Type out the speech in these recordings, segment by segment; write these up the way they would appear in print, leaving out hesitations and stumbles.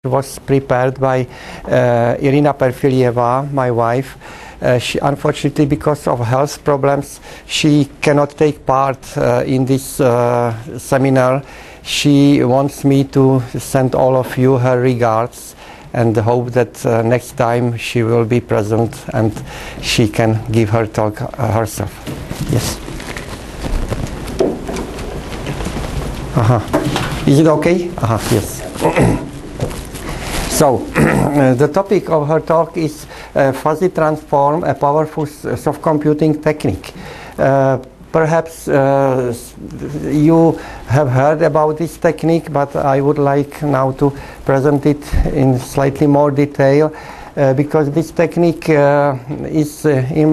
was prepared by Irina Perfilieva, my wife. She, unfortunately, because of health problems, she cannot take part in this seminar. She wants me to send all of you her regards and hope that next time she will be present and she can give her talk herself. Yes. Is it okay? Yes. So, the topic of her talk is fuzzy transform, a powerful soft computing technique. Perhaps you have heard about this technique, but I would like now to present it in slightly more detail, because this technique is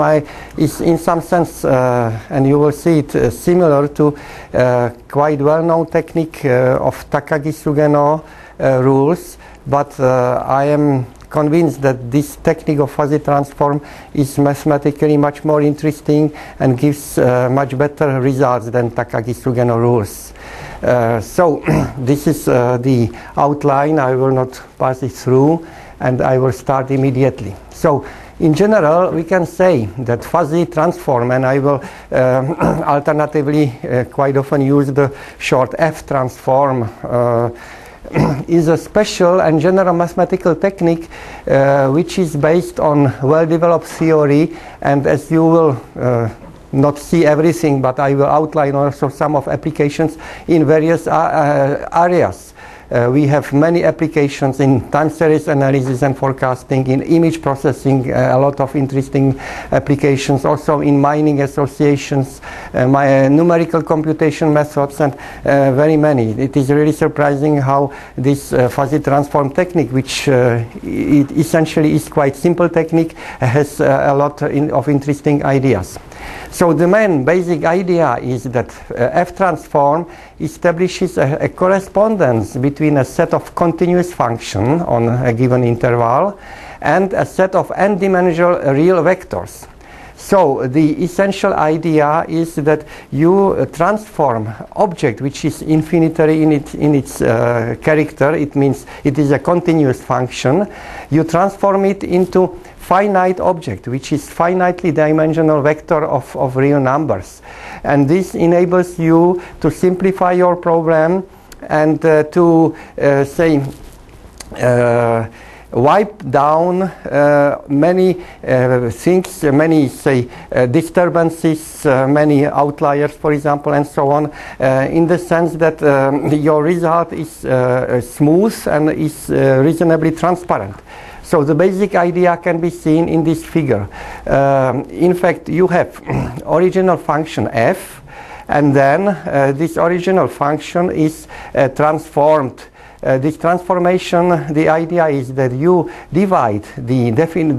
in some sense, and you will see it, similar to quite well-known technique of Takagi-Sugeno rules. But I am convinced that this technique of fuzzy transform is mathematically much more interesting and gives much better results than Takagi-Sugeno rules. So this is the outline. I will not pass it through, and I will start immediately. So in general, we can say that fuzzy transform, and I will alternatively quite often use the short F transform, is a special and general mathematical technique which is based on well-developed theory, and as you will not see everything, but I will outline also some of applications in various areas. We have many applications in time series analysis and forecasting, in image processing, a lot of interesting applications, also in mining associations, numerical computation methods, and very many. It is really surprising how this fuzzy transform technique, which it essentially is quite simple technique, has a lot of interesting ideas. So the main basic idea is that F transform establishes a correspondence between a set of continuous functions on a given interval and a set of n-dimensional real vectors. So the essential idea is that you transform object which is infinitary in its character. It means it is a continuous function. You transform it into finite object, which is finitely dimensional vector of real numbers. And this enables you to simplify your problem and to wipe down many things, many disturbances, many outliers, for example, and so on, in the sense that your result is smooth and is reasonably transparent. So the basic idea can be seen in this figure. In fact, you have original function f, and then this original function is transformed. This transformation, the idea is that you divide the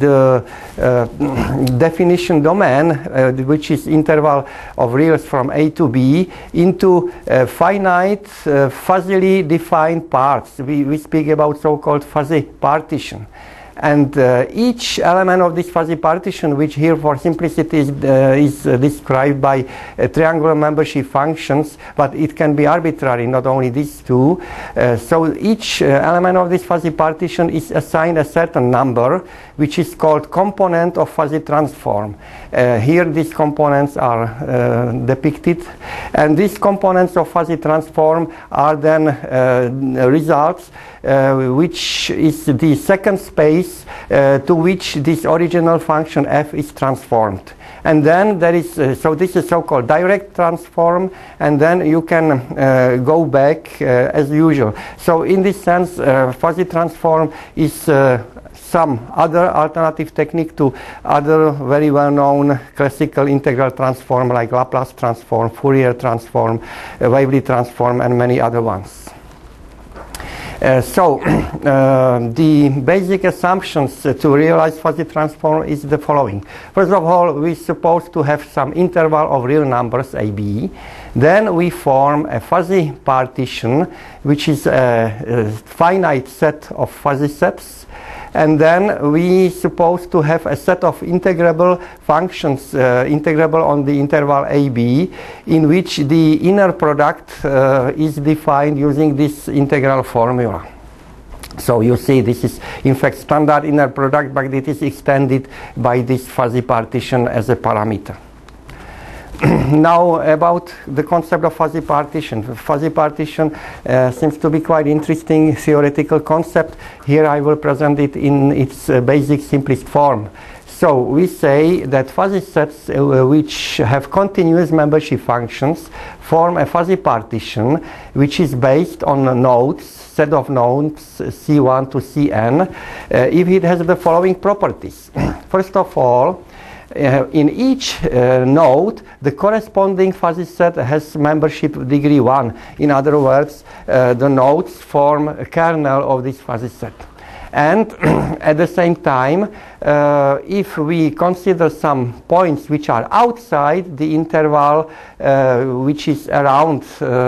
definition domain, which is interval of reals from A to B, into finite, fuzzily defined parts. We speak about so-called fuzzy partition. And each element of this fuzzy partition, which here for simplicity is described by triangular membership functions, but it can be arbitrary, not only these two. So each element of this fuzzy partition is assigned a certain number, which is called component of fuzzy transform. Here these components are depicted, and these components of fuzzy transform are then results, which is the second space to which this original function f is transformed. And then there is, so this is so-called direct transform, and then you can go back as usual. So in this sense, fuzzy transform is some other alternative technique to other very well-known classical integral transform like Laplace transform, Fourier transform, Waverly transform, and many other ones. So the basic assumptions to realize fuzzy transform is the following. First of all, we suppose to have some interval of real numbers AB. Then we form a fuzzy partition, which is a finite set of fuzzy sets. And then we suppose to have a set of integrable functions, integrable on the interval AB, in which the inner product is defined using this integral formula. So you see this is in fact standard inner product, but it is extended by this fuzzy partition as a parameter. Now about the concept of fuzzy partition. Fuzzy partition seems to be quite interesting theoretical concept. Here I will present it in its basic simplest form. So we say that fuzzy sets which have continuous membership functions form a fuzzy partition which is based on nodes, set of nodes C1 to Cn, if it has the following properties. First of all, in each node, the corresponding fuzzy set has membership degree 1. In other words, the nodes form a kernel of this fuzzy set. And at the same time, if we consider some points which are outside the interval which is around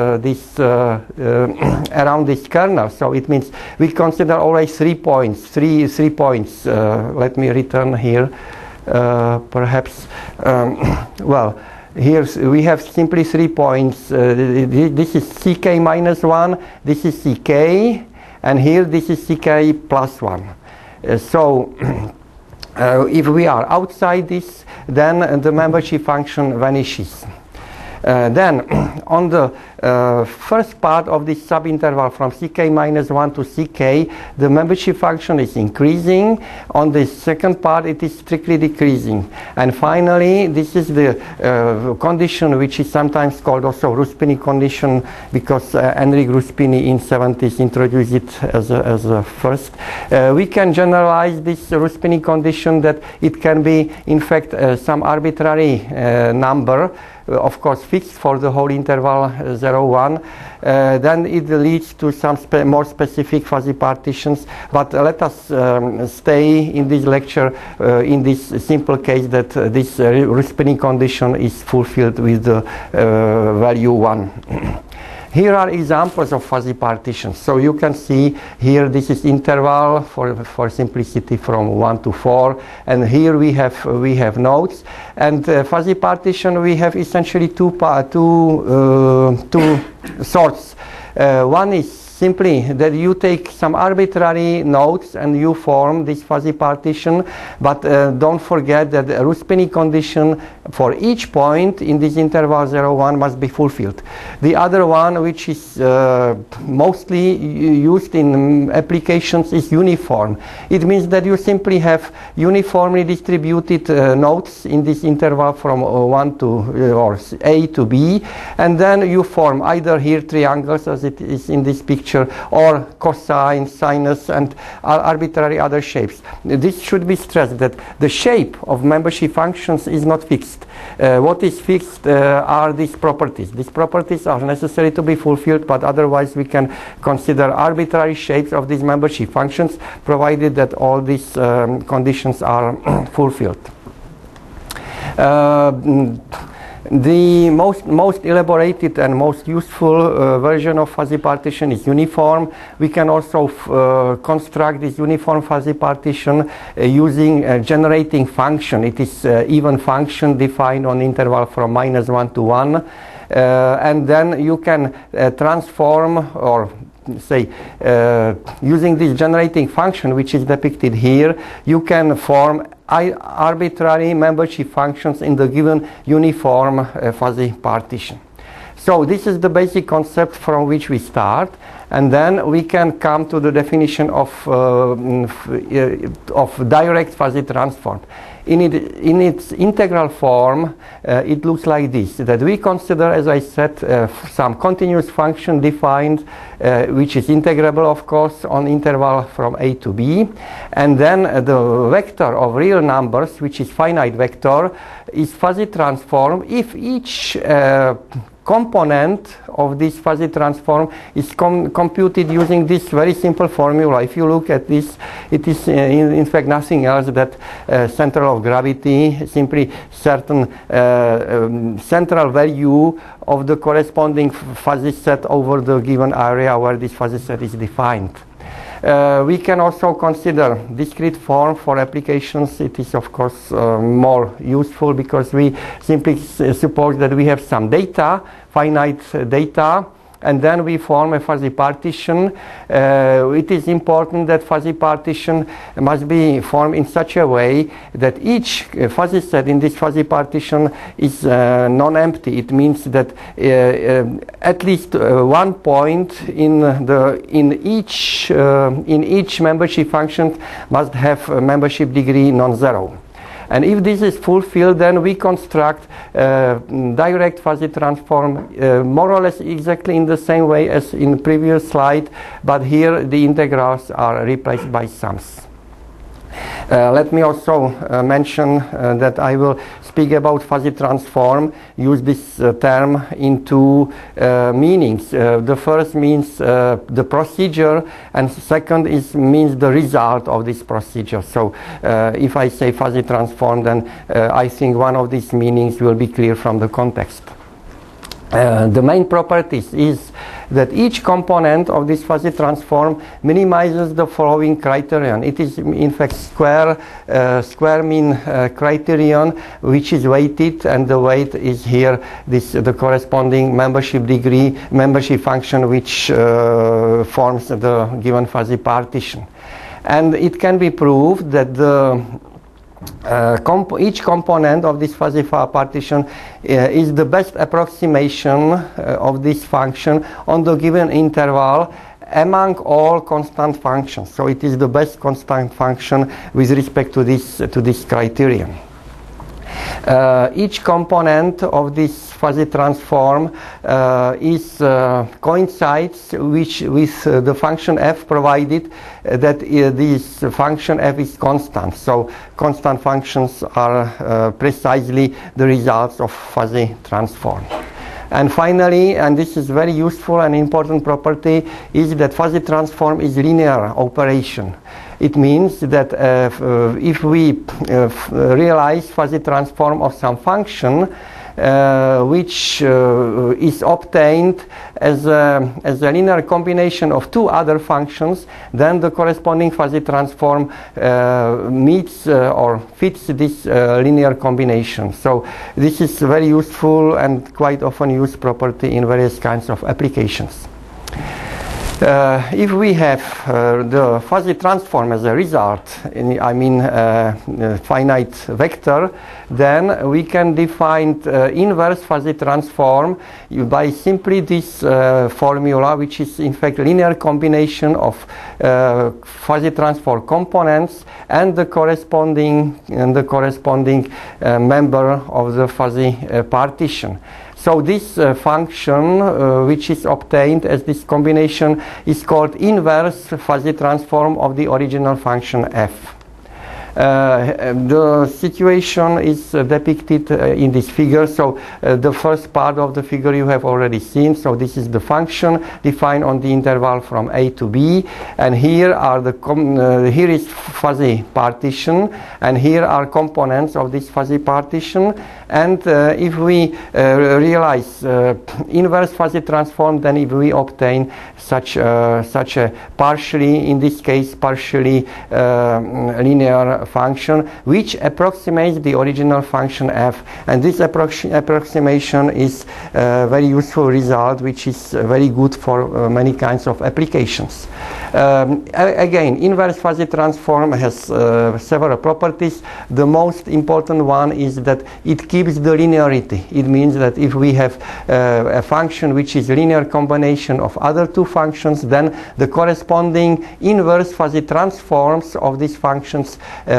around this kernel, so it means we consider always 3 points. Three points. Let me return here. Perhaps, well, here we have simply 3 points. This is ck minus 1, this is ck, and here this is ck plus 1. So if we are outside this, then the membership function vanishes. Then on the first part of this subinterval from ck minus 1 to ck, the membership function is increasing. On the second part it is strictly decreasing. And finally, this is the condition which is sometimes called also Ruspini condition, because Enric Ruspini in 70s introduced it as a first. We can generalize this Ruspini condition that it can be in fact some arbitrary number, of course fixed for the whole interval 0, 1, then it leads to some more specific fuzzy partitions. But let us stay in this lecture in this simple case that this Ruspini condition is fulfilled with the value 1. Here are examples of fuzzy partitions. So you can see here this is interval for simplicity from 1 to 4, and here we have nodes. And fuzzy partition we have essentially two sorts. One is simply that you take some arbitrary nodes and you form this fuzzy partition, but don't forget that the Ruspini condition for each point in this interval 0, 1 must be fulfilled. The other one, which is mostly used in applications, is uniform. It means that you simply have uniformly distributed nodes in this interval from 1 to or A to B, and then you form either here triangles as it is in this picture, or cosine, sinus, and arbitrary other shapes. This should be stressed that the shape of membership functions is not fixed. What is fixed are these properties. These properties are necessary to be fulfilled, but otherwise we can consider arbitrary shapes of these membership functions, provided that all these conditions are fulfilled. The most elaborated and most useful version of fuzzy partition is uniform. We can also construct this uniform fuzzy partition using a generating function. It is even function defined on interval from -1 to 1, and then you can transform, or say using this generating function which is depicted here, you can form arbitrary membership functions in the given uniform fuzzy partition. So this is the basic concept from which we start, and then we can come to the definition of direct fuzzy transform. In its integral form, it looks like this, that we consider, as I said, some continuous function defined, which is integrable, of course, on interval from A to B, and then the vector of real numbers, which is finite vector, is fuzzy transform if each component of this fuzzy transform is computed using this very simple formula. If you look at this, it is in fact nothing else that center of gravity, simply certain central value of the corresponding fuzzy set over the given area where this fuzzy set is defined. We can also consider discrete form for applications. It is of course more useful because we simply suppose that we have some data, finite data, and then we form a fuzzy partition. It is important that fuzzy partition must be formed in such a way that each fuzzy set in this fuzzy partition is non-empty. It means that at least one point in each membership function must have a membership degree non-zero. And if this is fulfilled, then we construct direct fuzzy transform more or less exactly in the same way as in the previous slide, but here the integrals are replaced by sums. Let me also mention that I will speak about fuzzy transform, use this term in two meanings. The first means the procedure, and second means the result of this procedure. So if I say fuzzy transform, then I think one of these meanings will be clear from the context. The main properties is that each component of this fuzzy transform minimizes the following criterion. It is in fact square mean criterion, which is weighted, and the weight is here the corresponding membership degree, membership function, which forms the given fuzzy partition. And it can be proved that each component of this fuzzy partition is the best approximation of this function on the given interval among all constant functions. So it is the best constant function with respect to this criterion. Each component of this fuzzy transform coincides with the function f, provided that this function f is constant. So constant functions are precisely the results of fuzzy transform. And finally, and this is very useful and important property, is that fuzzy transform is linear operation. It means that if we realize fuzzy transform of some function which is obtained as a linear combination of two other functions, then the corresponding fuzzy transform meets or fits this linear combination. So this is very useful and quite often used property in various kinds of applications. If we have the fuzzy transform as a result, finite vector, then we can define inverse fuzzy transform by simply this formula, which is in fact linear combination of fuzzy transform components and the corresponding member of the fuzzy partition. So this function, which is obtained as this combination, is called inverse fuzzy transform of the original function f. The situation is depicted in this figure. So the first part of the figure you have already seen. So this is the function defined on the interval from a to b, and here are here is fuzzy partition, and here are components of this fuzzy partition. And if we realize inverse fuzzy transform, then if we obtain such a partially, in this case partially linear function which approximates the original function f, and this approximation is a very useful result, which is very good for many kinds of applications. Again, inverse fuzzy transform has several properties. The most important one is that it keeps the linearity. It means that if we have a function which is linear combination of other two functions, then the corresponding inverse fuzzy transforms of these functions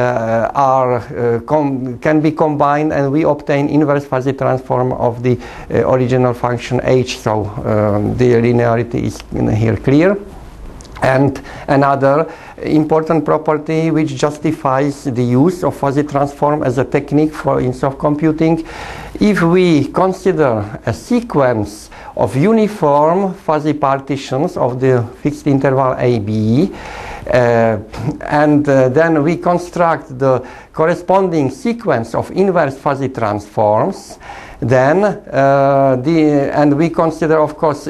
can be combined, and we obtain inverse fuzzy transform of the original function h. So the linearity is here clear. And another important property which justifies the use of fuzzy transform as a technique in soft computing, if we consider a sequence of uniform fuzzy partitions of the fixed interval AB, and then we construct the corresponding sequence of inverse fuzzy transforms, then and we consider, of course,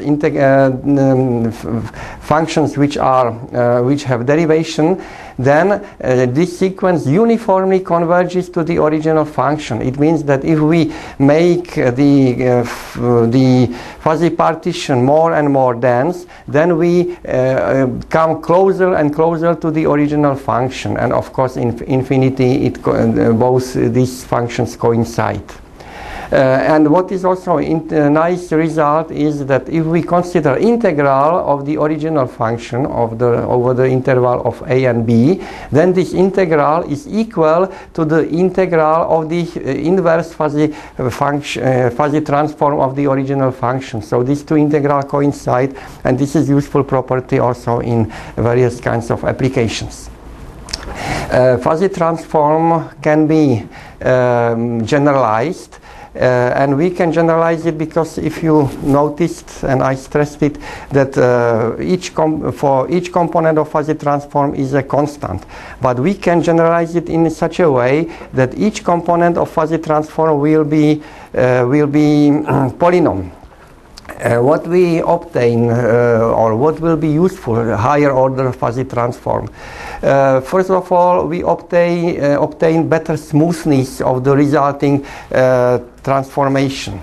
functions which have derivation, then this sequence uniformly converges to the original function. It means that if we make the fuzzy partition more and more dense, then we come closer and closer to the original function, and of course in infinity both these functions coincide. And what is also a nice result is that if we consider integral of the original function over the interval of a and b, then this integral is equal to the integral of the inverse fuzzy transform of the original function. So these two integrals coincide, and this is useful property also in various kinds of applications. Fuzzy transform can be generalized. And we can generalize it because if you noticed, and I stressed it, that for each component of fuzzy transform is a constant. But we can generalize it in such a way that each component of fuzzy transform will be polynomial. What we obtain or what will be useful, higher order fuzzy transform. First of all, we obtain better smoothness of the resulting transformation.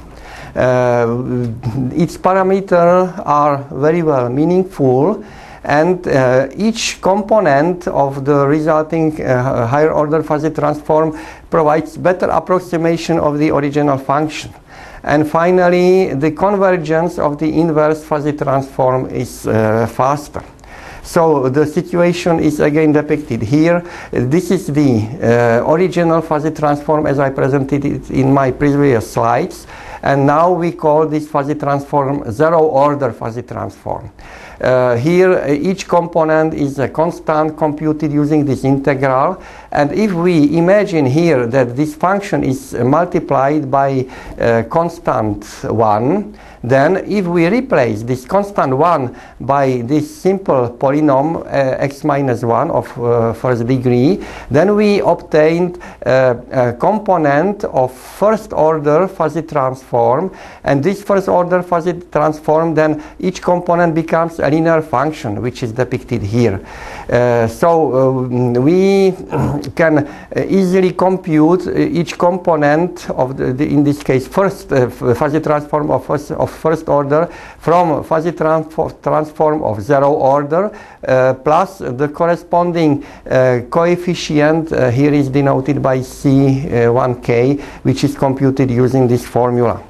Its parameters are very well meaningful, and each component of the resulting higher order fuzzy transform provides better approximation of the original function. And finally, the convergence of the inverse fuzzy transform is faster. So the situation is again depicted here. This is the original fuzzy transform as I presented it in my previous slides. And now we call this fuzzy transform zero order fuzzy transform. Here each component is a constant computed using this integral, and if we imagine here that this function is multiplied by constant 1, then if we replace this constant 1 by this simple polynomial x minus 1 of first degree, then we obtained a component of first order fuzzy transform, and this first order fuzzy transform, then each component becomes a linear function, which is depicted here. So we can easily compute each component of in this case first fuzzy transform of first order from fuzzy transform of zero order plus the corresponding coefficient here is denoted by C1k, which is computed using this formula.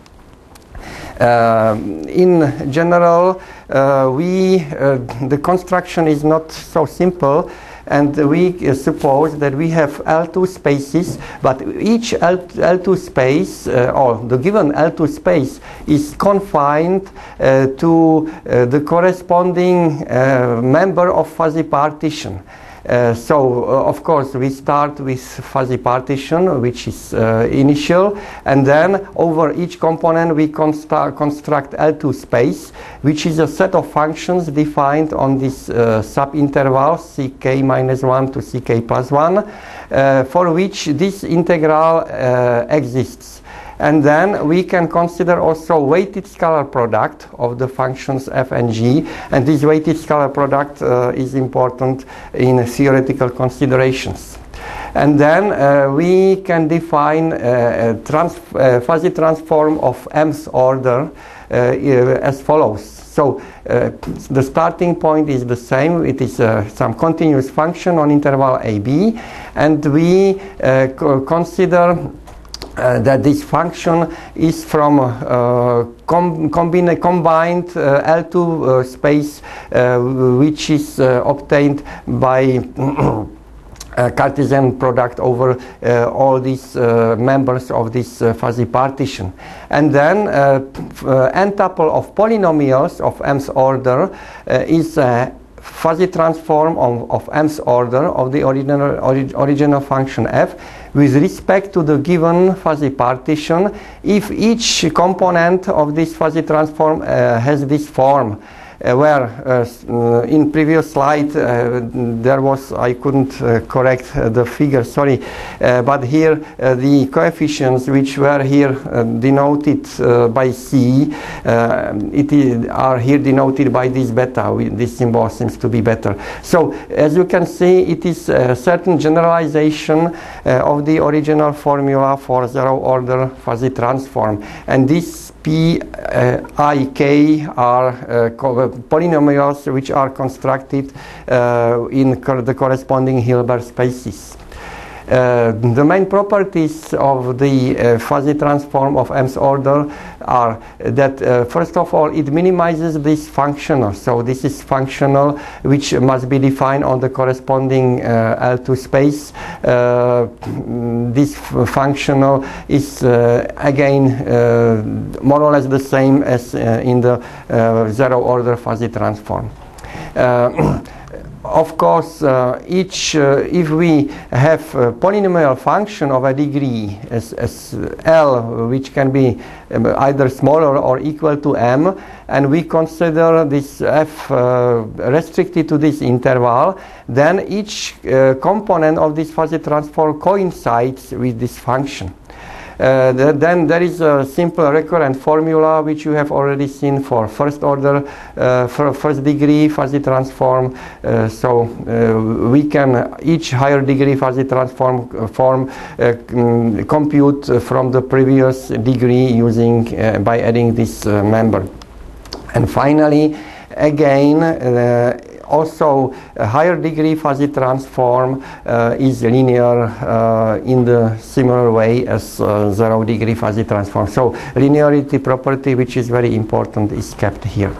In general, the construction is not so simple, and we suppose that we have L2 spaces, but each L2 space, or the given L2 space, is confined to the corresponding member of fuzzy partition. Of course, we start with fuzzy partition, which is initial, and then over each component we construct L2 space, which is a set of functions defined on this subinterval ck minus 1 to ck plus 1, for which this integral exists. And then we can consider also weighted scalar product of the functions f and g, and this weighted scalar product is important in theoretical considerations. And then we can define a fuzzy transform of mth order as follows. So the starting point is the same. It is some continuous function on interval AB, and we consider that this function is from combined L2 space, which is obtained by Cartesian product over all these members of this fuzzy partition. And then n tuple of polynomials of mth order is a fuzzy transform of mth order of the original function f with respect to the given fuzzy partition if each component of this fuzzy transform has this form. where in previous slide there was, I couldn't correct the figure, sorry, but here the coefficients which were here denoted by C, are here denoted by this beta. This symbol seems to be better. So as you can see, it is a certain generalization of the original formula for zero order fuzzy transform, and this P, I, K are polynomials which are constructed in the corresponding Hilbert spaces. The main properties of the fuzzy transform of M's order are that first of all it minimizes this functional, so this is functional which must be defined on the corresponding L2 space. This functional is again more or less the same as in the zero order fuzzy transform. Of course, if we have a polynomial function of a degree as L, which can be either smaller or equal to M, and we consider this F restricted to this interval, then each component of this fuzzy transform coincides with this function. Then there is a simple recurrent formula which you have already seen for first order, for first degree fuzzy transform. So we can each higher degree fuzzy transform compute from the previous degree using by adding this member. And finally, again, also a higher degree fuzzy transform is linear in the similar way as zero degree fuzzy transform. So linearity property, which is very important, is kept here.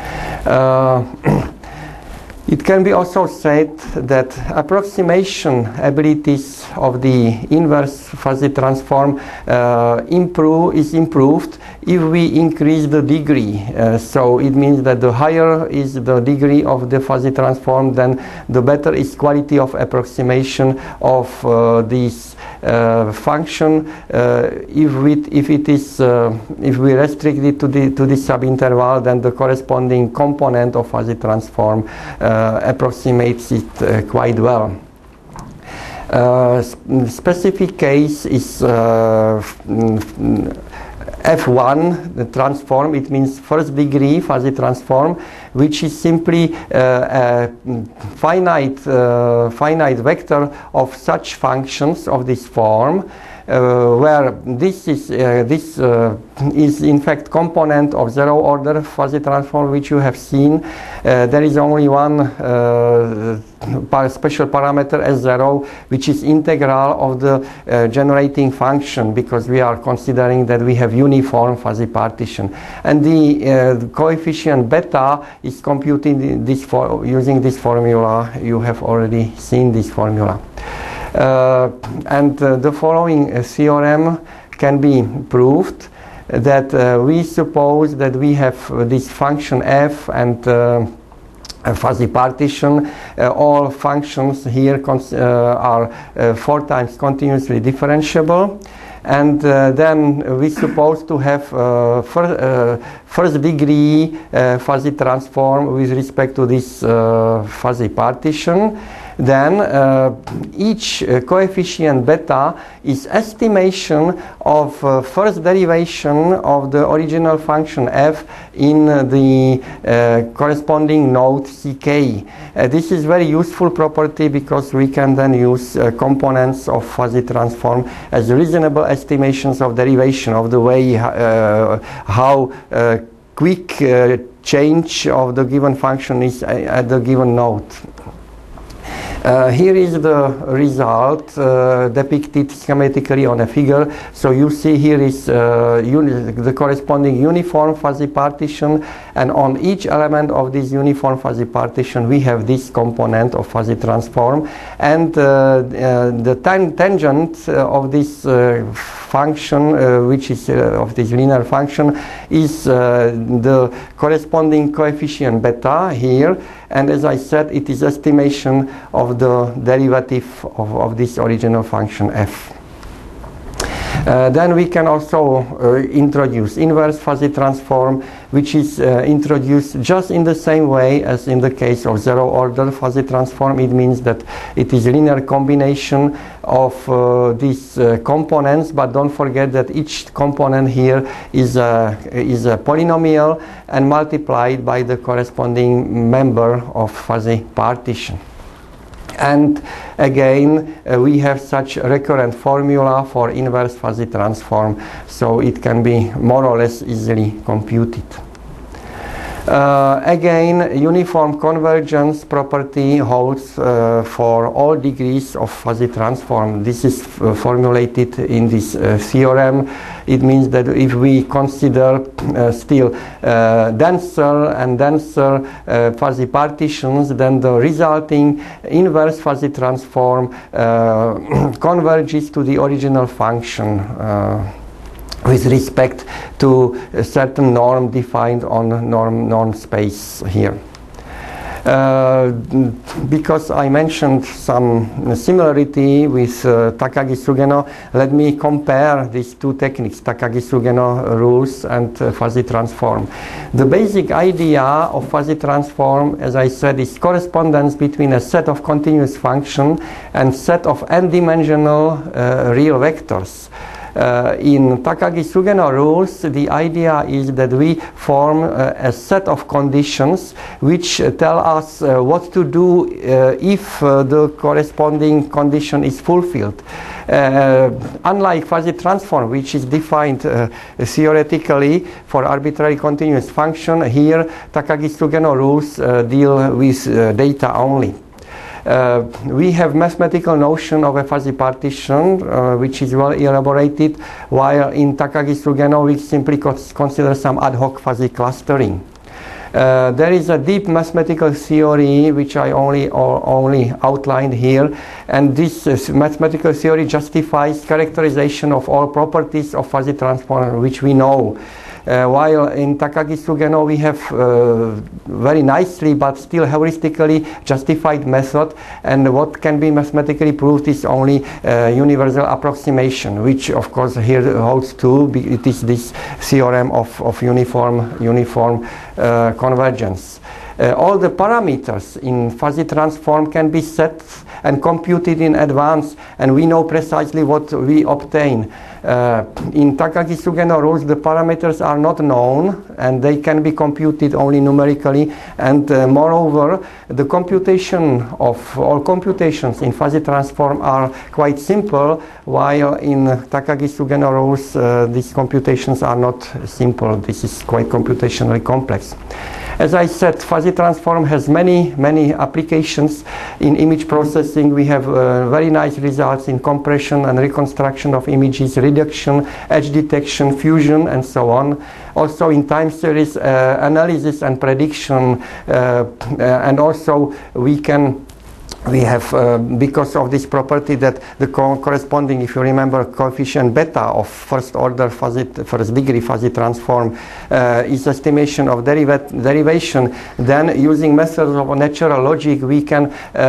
It can be also said that approximation abilities of the inverse fuzzy transform is improved if we increase the degree. So it means that the higher is the degree of the fuzzy transform, then the better is quality of approximation of this function. If we restrict it to this subinterval, then the corresponding component of fuzzy transform approximates it quite well. Specific case is F1, the transform. It means first degree fuzzy transform, which is simply a finite vector of such functions of this form, where this is in fact component of zero order fuzzy transform, which you have seen. There is only one special parameter S0, which is integral of the generating function, because we are considering that we have uniform fuzzy partition, and the coefficient beta is computed using this formula. You have already seen this formula. And the following theorem can be proved, that we suppose that we have this function f and a fuzzy partition. All functions here are 4 times continuously differentiable, and then we suppose to have first degree fuzzy transform with respect to this fuzzy partition. Then each coefficient beta is estimation of first derivation of the original function f in the corresponding node ck. This is very useful property, because we can then use components of fuzzy transform as reasonable estimations of derivation of the way how quick change of the given function is at the given node. Here is the result depicted schematically on a figure. So you see here is the corresponding uniform fuzzy partition, and on each element of this uniform fuzzy partition we have this component of fuzzy transform, and the tangent of this function, which is of this linear function, is the corresponding coefficient beta here. And as I said, it is estimation of the derivative of this original function f. Then we can also introduce inverse fuzzy transform, which is introduced just in the same way as in the case of zero order fuzzy transform. It means that it is linear combination of these components, but don't forget that each component here is a polynomial and multiplied by the corresponding member of fuzzy partition. And again, we have such a recurrent formula for inverse fuzzy transform, so it can be more or less easily computed. Again, uniform convergence property holds for all degrees of fuzzy transform. This is formulated in this theorem. It means that if we consider still denser and denser fuzzy partitions, then the resulting inverse fuzzy transform converges to the original function with respect to a certain norm defined on norm space here. Because I mentioned some similarity with Takagi-Sugeno, let me compare these two techniques, Takagi-Sugeno rules and fuzzy transform. The basic idea of fuzzy transform, as I said, is correspondence between a set of continuous functions and set of n-dimensional real vectors. In Takagi-Sugeno rules, the idea is that we form a set of conditions which tell us what to do if the corresponding condition is fulfilled. Unlike fuzzy transform, which is defined theoretically for arbitrary continuous function, here Takagi-Sugeno rules deal with data only. We have mathematical notion of a fuzzy partition which is well elaborated, while in Takagi-Sugeno we simply consider some ad hoc fuzzy clustering. There is a deep mathematical theory which I only outlined here, and this mathematical theory justifies characterization of all properties of fuzzy transform which we know. While in Takagi-Sugeno we have very nicely but still heuristically justified method, and what can be mathematically proved is only universal approximation, which of course here holds true. It is this theorem of uniform convergence. All the parameters in fuzzy transform can be set and computed in advance, and we know precisely what we obtain. In Takagi-Sugeno rules, the parameters are not known and they can be computed only numerically, and moreover, the computation of all computations in fuzzy transform are quite simple, while in Takagi-Sugeno rules these computations are not simple. This is quite computationally complex. As I said, fuzzy transform has many applications in image processing. We have very nice results in compression and reconstruction of images, reduction, edge detection, fusion, and so on. Also in time series analysis and prediction, and also we have, because of this property, that the corresponding, if you remember, coefficient beta of first degree fuzzy transform is estimation of derivation. Then using methods of natural logic we can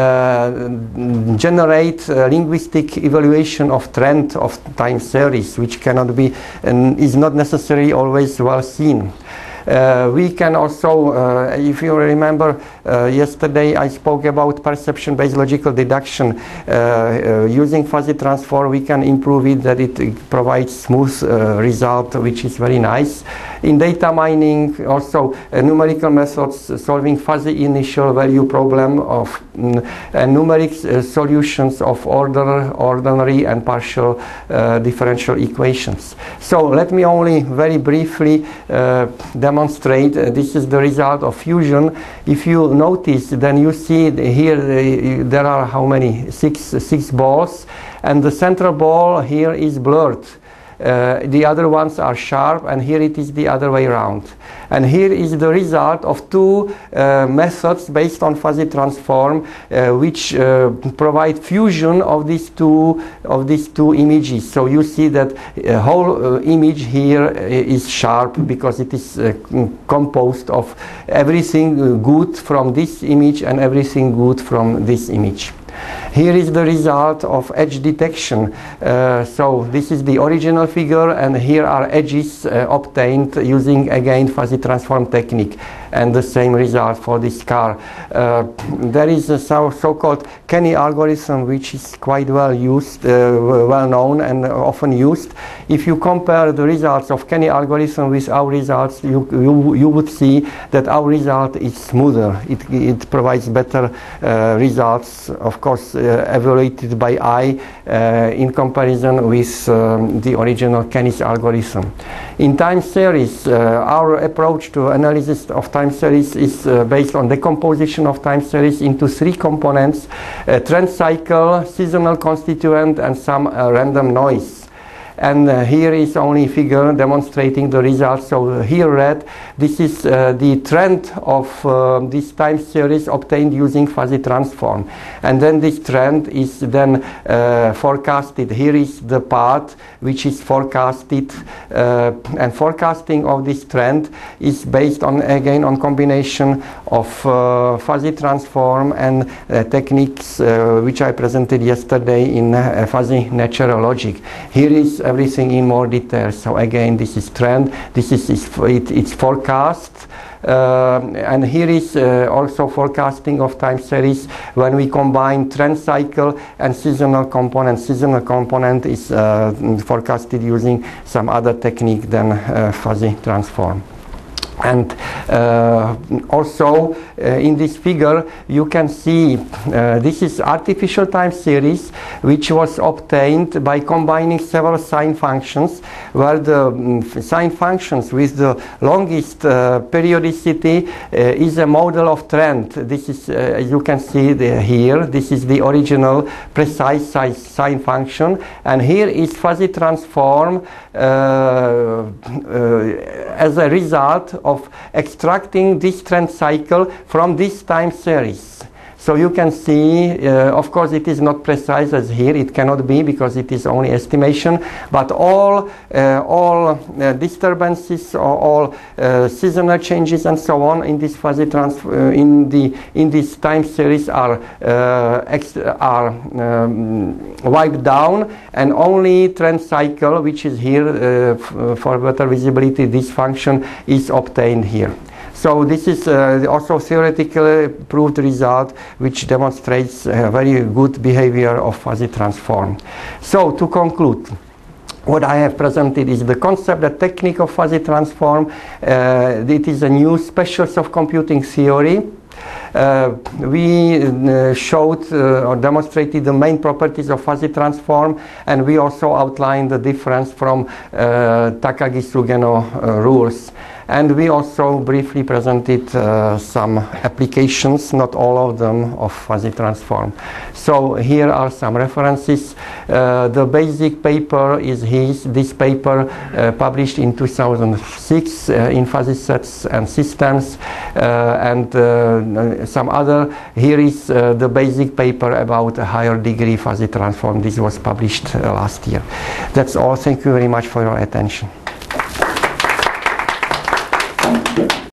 generate linguistic evaluation of trend of time series, which cannot be and is not necessarily always well seen. We can also, if you remember, yesterday I spoke about perception-based logical deduction. Using fuzzy transform we can improve it, that it provides smooth result, which is very nice. In data mining, also numerical methods solving fuzzy initial value problem of numeric solutions of ordinary and partial differential equations. So let me only very briefly demonstrate. This is the result of fusion. If you notice, then you see here there are how many? Six balls, and the central ball here is blurred. The other ones are sharp, and here it is the other way around. And here is the result of two methods based on fuzzy transform, which provide fusion of these two images. So you see that whole image here is sharp because it is composed of everything good from this image and everything good from this image. Here is the result of edge detection. So this is the original figure, and here are edges obtained using again fuzzy transform technique, and the same result for this car. There is a so-called Kenny algorithm, which is quite well used, well known and often used. If you compare the results of Kenny algorithm with our results, you would see that our result is smoother. It provides better results, of course, evaluated by eye in comparison with the original Kenny's algorithm. In time series, our approach to analysis of time series is based on decomposition of time series into three components: trend cycle, seasonal constituent, and some random noise. And here is only figure demonstrating the results. So here red, this is the trend of this time series obtained using fuzzy transform, and then this trend is then forecasted. Here is the part which is forecasted, and forecasting of this trend is based on, again, on combination of fuzzy transform and techniques which I presented yesterday in fuzzy natural logic. Here is everything in more detail. So again, this is trend, this is it's forecast, and here is also forecasting of time series when we combine trend cycle and seasonal component. Seasonal component is forecasted using some other technique than fuzzy transform. And also in this figure you can see this is artificial time series which was obtained by combining several sine functions, where the sine functions with the longest periodicity is a model of trend. This is, as you can see here, this is the original precise sine function, and here is fuzzy transform as a result of extracting this trend cycle from this time series. So you can see, of course it is not precise as here, it cannot be because it is only estimation, but all disturbances or all seasonal changes and so on in this fuzzy in this time series are wiped down, and only trend cycle, which is here for better visibility, this function is obtained here. So this is also theoretically proved result which demonstrates very good behavior of fuzzy transform. So to conclude, what I have presented is the concept, the technique of fuzzy transform. It is a new special soft-computing theory. We showed or demonstrated the main properties of fuzzy transform, and we also outlined the difference from Takagi-Sugeno rules. And we also briefly presented some applications, not all of them, of fuzzy transform. So here are some references. The basic paper is this paper published in 2006 in Fuzzy Sets and Systems, and some other. Here is the basic paper about a higher degree fuzzy transform. This was published last year. That's all. Thank you very much for your attention.